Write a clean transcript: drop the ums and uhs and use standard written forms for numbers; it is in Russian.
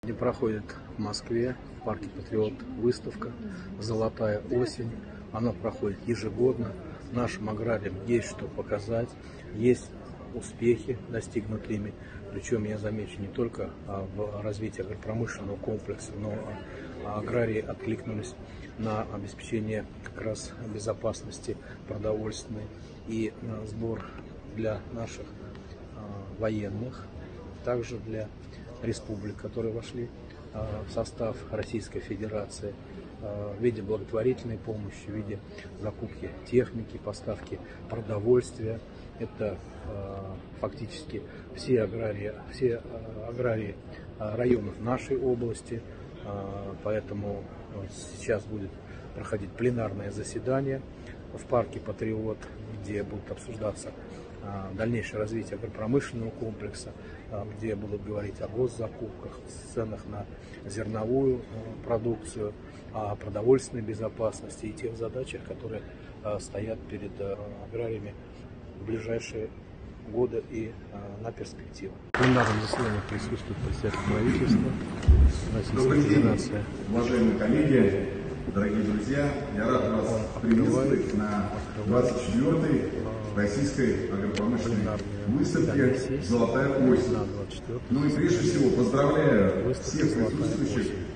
Не проходит в Москве, в парке Патриот, выставка «Золотая осень». Она проходит ежегодно. Нашим аграриям есть что показать, есть успехи, достигнутые ими. Причем я замечу не только в развитии агропромышленного комплекса, но аграрии откликнулись на обеспечение как раз безопасности продовольственной и сбор для наших военных, также для республик, которые вошли в состав Российской Федерации, в виде благотворительной помощи, в виде закупки техники, поставки продовольствия. Это фактически все аграрии районов нашей области. Поэтому сейчас будет проходить пленарное заседание в парке Патриот, где будут обсуждаться дальнейшее развитие агропромышленного комплекса, где будут говорить о госзакупках, ценах на зерновую продукцию, о продовольственной безопасности и тех задачах, которые стоят перед аграриями в ближайшие годы и на перспективу. В пленарном заседании присутствует председатель правительства Российской Федерации. Уважаемые коллеги, дорогие друзья, я рад вас приветствовать на 24-й Российской агропромышленной выставке «Золотая осень». Ну и прежде всего поздравляю всех присутствующих